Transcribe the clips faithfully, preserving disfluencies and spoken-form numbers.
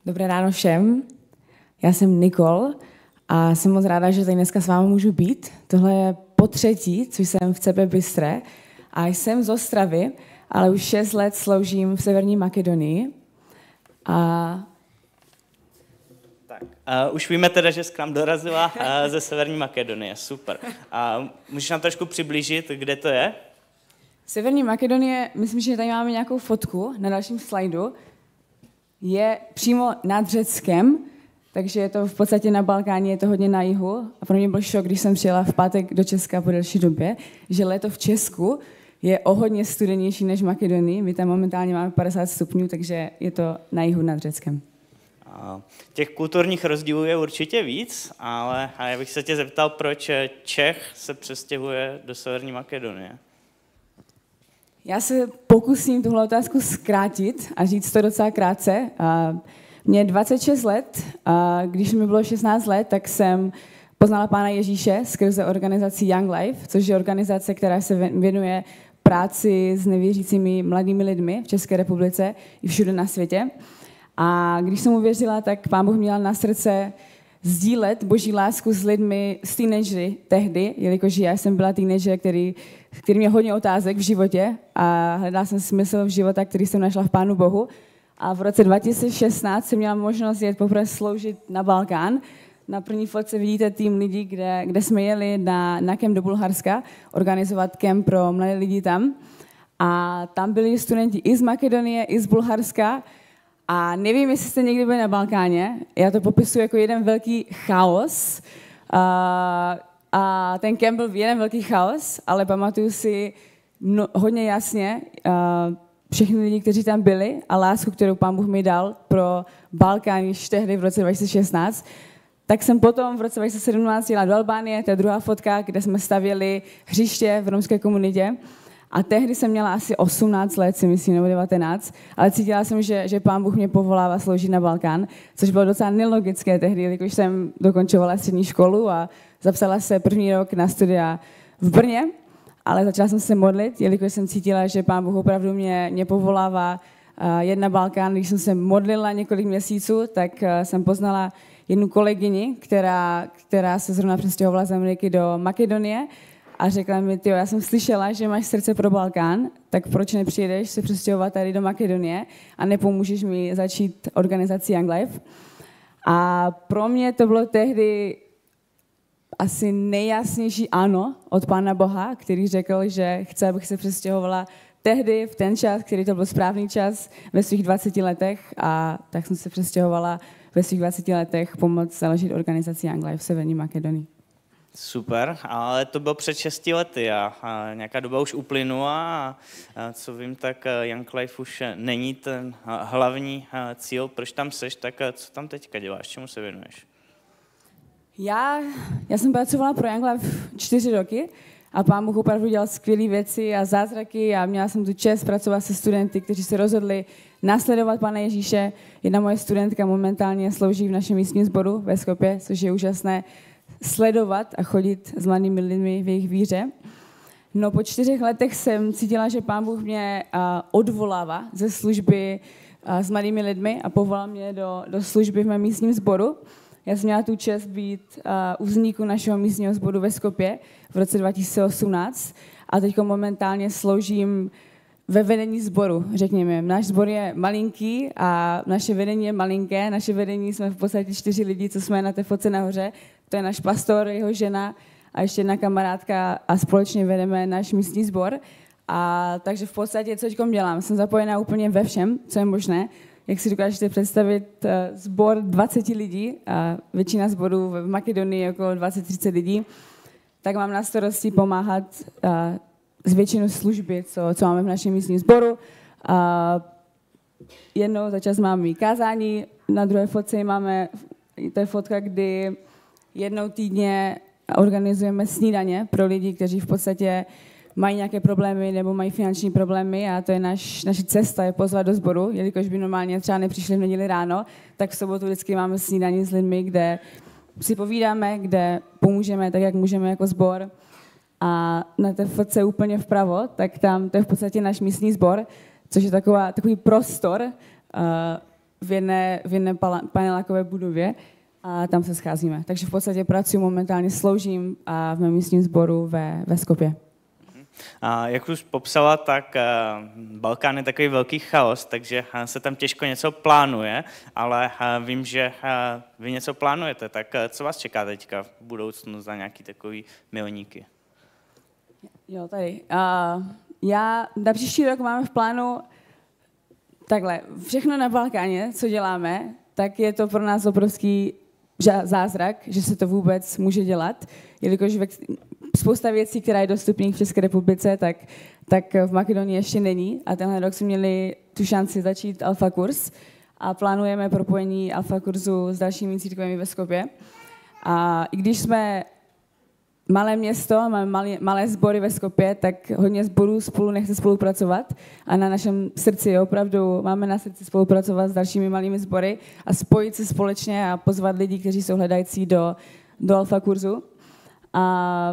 Dobré ráno všem, já jsem Nikol a jsem moc ráda, že tady dneska s vámi můžu být. Tohle je po třetí, co jsem v C P Bystré a jsem z Ostravy, ale už šest let sloužím v Severní Makedonii. A... Tak, uh, už víme teda, že jsi k nám dorazila uh, ze Severní Makedonie, super. Uh, můžeš nám trošku přiblížit, kde to je? Severní Makedonie, myslím, že tady máme nějakou fotku na dalším slajdu, je přímo nad Řeckem, takže je to v podstatě na Balkáně, je to hodně na jihu. A pro mě byl šok, když jsem přijela v pátek do Česka po delší době, že léto v Česku je o hodně studenější než v Makedonii. My tam momentálně máme padesát stupňů, takže je to na jihu nad Řeckem. Těch kulturních rozdílů je určitě víc, ale já bych se tě zeptal, proč Čech se přestěhuje do Severní Makedonie. Já se pokusím tuhle otázku zkrátit a říct to docela krátce. Mně je dvacet šest let a když mi bylo šestnáct let, tak jsem poznala Pána Ježíše skrze organizaci Young Life, což je organizace, která se věnuje práci s nevěřícími mladými lidmi v České republice i všude na světě. A když jsem uvěřila, tak Pán Bůh měl na srdce sdílet Boží lásku s lidmi, s teenagery tehdy, jelikož já jsem byla teenager, který, který měl hodně otázek v životě a hledala jsem smysl v života, který jsem našla v Pánu Bohu. A v roce dva tisíce šestnáct jsem měla možnost jet poprvé sloužit na Balkán. Na první fotce vidíte tým lidí, kde, kde jsme jeli na, na kemp do Bulharska, organizovat kemp pro mladé lidi tam. A tam byli studenti i z Makedonie, i z Bulharska. A nevím, jestli jste někdy byli na Balkáně, já to popisuji jako jeden velký chaos. A, a ten kemp byl jeden velký chaos, ale pamatuju si no, hodně jasně a, všechny lidi, kteří tam byli a lásku, kterou Pán Bůh mi dal pro Balkán již tehdy v roce dva tisíce šestnáct. Tak jsem potom v roce dva tisíce sedmnáct jela do Albánie, to je druhá fotka, kde jsme stavěli hřiště v romské komunitě. A tehdy jsem měla asi osmnáct let, si myslím, nebo devatenáct, ale cítila jsem, že, že Pán Bůh mě povolává sloužit na Balkán, což bylo docela nelogické tehdy, jelikož jsem dokončovala střední školu a zapsala se první rok na studia v Brně, ale začala jsem se modlit, jelikož jsem cítila, že Pán Bůh opravdu mě, mě povolává uh, jet na Balkán. Když jsem se modlila několik měsíců, tak uh, jsem poznala jednu kolegyni, která, která se zrovna přestěhovala z Ameriky do Makedonie, a řekla mi, tyjo, já jsem slyšela, že máš srdce pro Balkán, tak proč nepřijedeš se přestěhovat tady do Makedonie a nepomůžeš mi začít organizaci Young Life. A pro mě to bylo tehdy asi nejjasnější ano od Pána Boha, který řekl, že chce, abych se přestěhovala tehdy v ten čas, který to byl správný čas ve svých dvaceti letech, a tak jsem se přestěhovala ve svých dvaceti letech pomoct založit organizaci Young Life v Severní Makedonii. Super, ale to bylo před šesti lety a, a nějaká doba už uplynula a, a co vím, tak Young Life už není ten hlavní cíl, proč tam seš, tak co tam teďka děláš, čemu se věnuješ? Já, já jsem pracovala pro Young Life čtyři roky a Pán Bůh opravdu dělal skvělé věci a zázraky a měla jsem tu čest pracovat se studenty, kteří se rozhodli následovat Pána Ježíše. Jedna moje studentka momentálně slouží v našem místním sboru ve Skopě, což je úžasné sledovat a chodit s mladými lidmi v jejich víře. No po čtyřech letech jsem cítila, že Pán Bůh mě uh, odvolává ze služby uh, s mladými lidmi a povolal mě do, do služby v mém místním sboru. Já jsem měla tu čest být uh, u vzniku našeho místního sboru ve Skopě v roce dva tisíce osmnáct a teď momentálně sloužím ve vedení sboru, řekněme. Náš sbor je malinký a naše vedení je malinké. Naše vedení jsme v podstatě čtyři lidi, co jsme na té fotce nahoře. To je náš pastor, jeho žena a ještě jedna kamarádka a společně vedeme náš místní sbor. A takže v podstatě, co teďkom dělám, jsem zapojená úplně ve všem, co je možné. Jak si dokážete představit, sbor dvacet lidí, a většina sborů v Makedonii je okolo dvacet třicet lidí, tak mám na starosti pomáhat z většinu služby, co, co máme v našem místním sboru. Jednou za čas máme kázání, na druhé fotce máme, to je fotka, kdy jednou týdně organizujeme snídaně pro lidi, kteří v podstatě mají nějaké problémy nebo mají finanční problémy a to je naš, naše cesta, je pozvat do sboru, jelikož by normálně třeba nepřišli v neděli ráno, tak v sobotu vždycky máme snídaní s lidmi, kde si povídáme, kde pomůžeme tak, jak můžeme jako sbor. A na té fotce úplně vpravo, tak tam to je v podstatě náš místní sbor, což je taková, takový prostor, uh, v jedné, v jedné panelákové budově a tam se scházíme. Takže v podstatě pracuji momentálně, sloužím a v mém místním sboru ve, ve Skopje. A jak už popsala, tak uh, Balkán je takový velký chaos, takže uh, se tam těžko něco plánuje, ale uh, vím, že uh, vy něco plánujete, tak uh, co vás čeká teďka v budoucnu za nějaký takový milníky? Jo, tady. Uh, já na příští rok máme v plánu takhle, všechno na Balkáně, co děláme, tak je to pro nás obrovský zázrak, že se to vůbec může dělat, jelikož spousta věcí, která je dostupných v České republice, tak, tak v Makedonii ještě není a tenhle rok jsme měli tu šanci začít alfa kurz a plánujeme propojení alfa kurzu s dalšími církvemi ve Skopje. A i když jsme malé město, máme malé, malé sbory ve Skopje, tak hodně sborů spolu nechce spolupracovat a na našem srdci opravdu máme na srdci spolupracovat s dalšími malými sbory a spojit se společně a pozvat lidi, kteří jsou hledající do, do alfa kurzu. A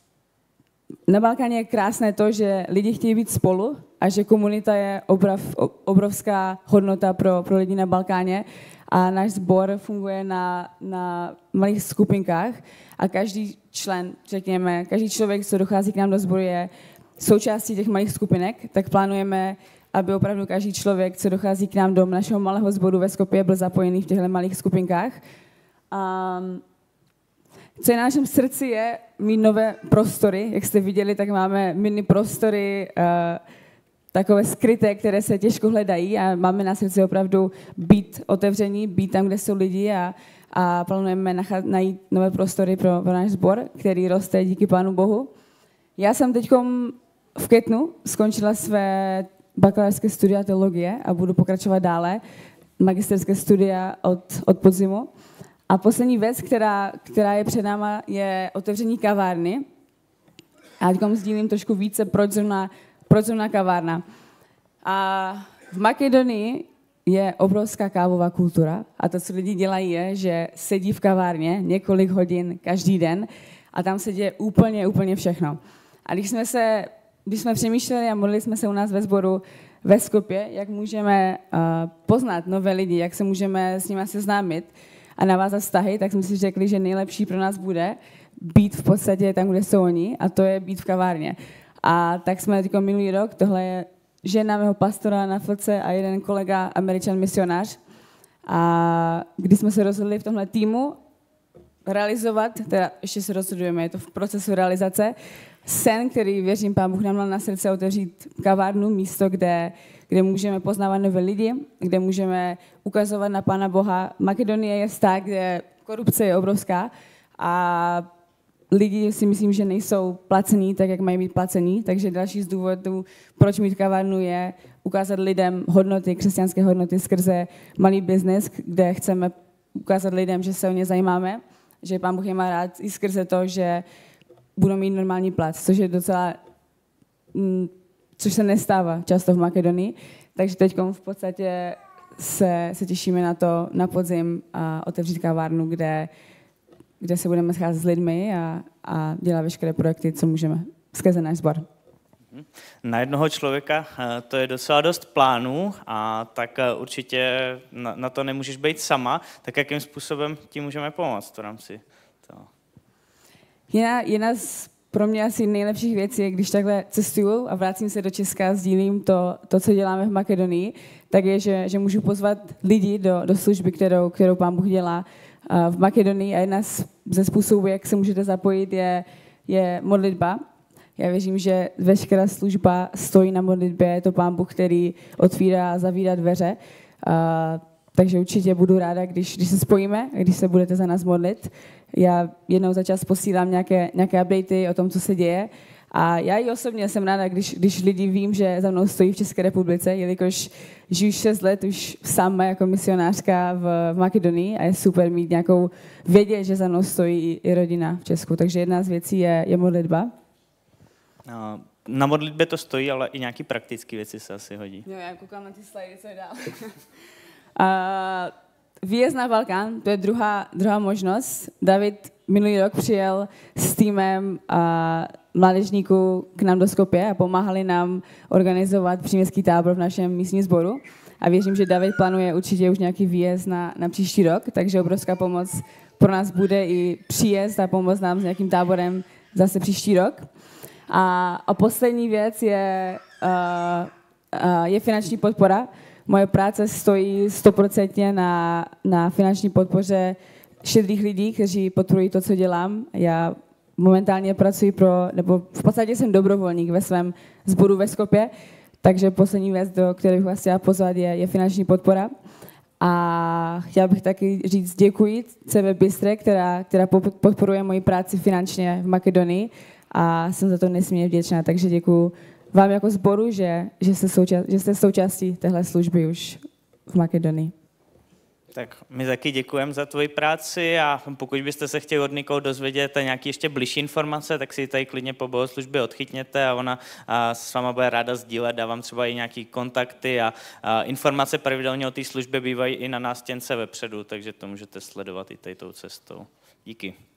na Balkáně je krásné to, že lidi chtějí být spolu a že komunita je obrav, obrovská hodnota pro, pro lidi na Balkáně a náš sbor funguje na, na malých skupinkách a každý člen, řekněme, každý člověk, co dochází k nám do sboru, je součástí těch malých skupinek, tak plánujeme, aby opravdu každý člověk, co dochází k nám do našeho malého sboru ve Skopje, byl zapojený v těchto malých skupinkách. A co je na našem srdci je mít nové prostory. Jak jste viděli, tak máme mini prostory, uh, takové skryté, které se těžko hledají a máme na srdci opravdu být otevření, být tam, kde jsou lidi a, a plánujeme nachá, najít nové prostory pro, pro náš sbor, který roste díky Pánu Bohu. Já jsem teď v květnu skončila své bakalářské studia teologie a budu pokračovat dále, magisterské studia od, od podzimu. A poslední věc, která, která je před náma, je otevření kavárny. A teď sdílím trošku více, proč zrovna, proč zrovna kavárna. A v Makedonii je obrovská kávová kultura a to, co lidi dělají, je, že sedí v kavárně několik hodin každý den a tam se děje úplně, úplně všechno. A když jsme se, když jsme přemýšleli a modlili jsme se u nás ve sboru ve Skopje, jak můžeme uh, poznat nové lidi, jak se můžeme s nimi seznámit a navázat vztahy, tak jsme si řekli, že nejlepší pro nás bude být v podstatě tam, kde jsou oni, a to je být v kavárně. A tak jsme jako minulý rok, tohle je žena mého pastora na Flce a jeden kolega, Američan misionář. A když jsme se rozhodli v tomhle týmu realizovat, teda ještě se rozhodujeme, je to v procesu realizace, sen, který věřím, Pán Bůh nám dal na srdce otevřít kavárnu, místo, kde, kde můžeme poznávat nové lidi, kde můžeme ukazovat na Pána Boha. Makedonie je stát, kde korupce je obrovská a lidi si myslím, že nejsou placení tak, jak mají být placení, takže další z důvodů, proč mít kavárnu, je ukázat lidem hodnoty, křesťanské hodnoty skrze malý biznes, kde chceme ukázat lidem, že se o ně zajímáme, že Pán Bůh je má rád i skrze to, že budou mít normální plat, což je docela, což se nestává často v Makedonii. Takže teď v podstatě se, se těšíme na to, na podzim a otevřít kavárnu, kde, kde se budeme scházet s lidmi a, a dělat veškeré projekty, co můžeme skrze náš sbor. Na jednoho člověka to je docela dost plánů a tak určitě na, na to nemůžeš být sama, tak jakým způsobem ti můžeme pomoct v rámci toho? Jedna, jedna z pro mě asi nejlepších věcí je, když takhle cestuju a vrátím se do Česka, sdílím to, to co děláme v Makedonii, tak je, že, že můžu pozvat lidi do, do služby, kterou, kterou Pán Bůh dělá uh, v Makedonii. A jedna z, ze způsobů, jak se můžete zapojit, je, je modlitba. Já věřím, že veškerá služba stojí na modlitbě, je to Pán Bůh, který otvírá a zavírá dveře. Uh, takže určitě budu ráda, když, když se spojíme, když se budete za nás modlit. Já jednou za čas posílám nějaké, nějaké updaty o tom, co se děje. A já i osobně jsem ráda, když, když lidi vím, že za mnou stojí v České republice, jelikož žiju šest let už sama jako misionářka v, v Makedonii a je super mít nějakou vědět, že za mnou stojí i, i rodina v Česku. Takže jedna z věcí je, je modlitba. Na modlitbě to stojí, ale i nějaké praktické věci se asi hodí. Jo, já koukám na ty slidy, co je dál. uh, výjezd na Balkán, to je druhá, druhá možnost. David minulý rok přijel s týmem a, mládežníků k nám do Skopje a pomáhali nám organizovat příměstský tábor v našem místním sboru. A věřím, že David plánuje určitě už nějaký výjezd na, na příští rok, takže obrovská pomoc pro nás bude i příjezd a pomoc nám s nějakým táborem zase příští rok. A, a poslední věc je, uh, uh, je finanční podpora. Moje práce stojí stoprocentně na, na finanční podpoře šedrých lidí, kteří podporují to, co dělám. Já momentálně pracuji pro, nebo v podstatě jsem dobrovolník ve svém sboru ve Skopje, takže poslední věc, do které bych vás chtěla pozvat, je, je finanční podpora. A chtěla bych taky říct děkuji C V Bystre, která, která podporuje moji práci finančně v Makedonii a jsem za to nesmírně vděčná, takže děkuji vám jako sboru, že, že, jste souča- že jste součástí téhle služby už v Makedonii. Tak my taky děkujeme za tvoji práci a pokud byste se chtěli od Nikol dozvědět nějaké ještě bližší informace, tak si tady klidně po bohoslužbě odchytněte a ona a s váma bude ráda sdílet, dá vám třeba i nějaké kontakty a, a informace pravidelně o té službě bývají i na nástěnce vepředu, takže to můžete sledovat i tady tou cestou. Díky.